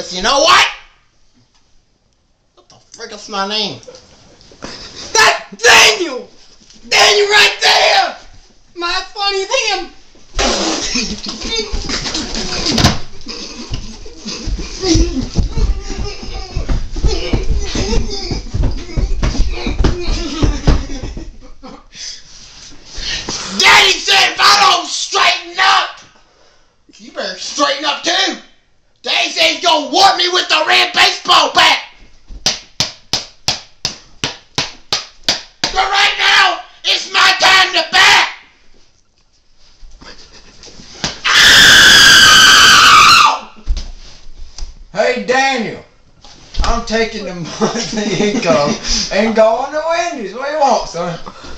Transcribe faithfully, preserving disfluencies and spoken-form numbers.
Because you know what? What the frick is my name? That's Daniel! Daniel right there! My funny him! Daddy said if I don't straighten up, you better straighten up too. Daddy said he's gonna warp me with the red baseball bat. But right now, it's my time to bat. Ow! Hey Daniel, I'm taking the monthly income and going to Wendy's. What do you want, son?